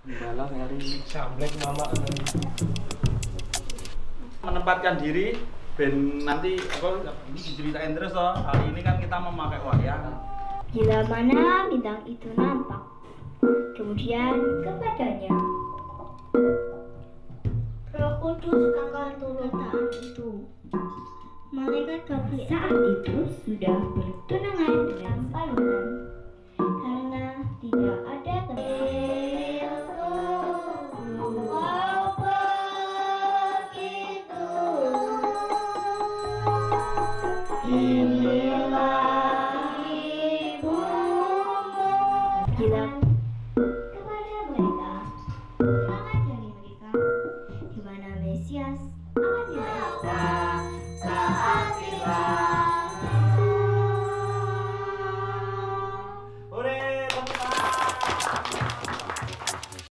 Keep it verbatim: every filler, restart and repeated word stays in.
Balas hari ini samblek mama menempatkan diri ben nanti apa ini diceritain terus loh. Kali ini kan kita memakai wayang. Bila mana bintang itu nampak, kemudian kepadanya Roh Kudus akan turun saat itu. Malaikat Gabriel saat itu sudah bertunangan dengan Salome.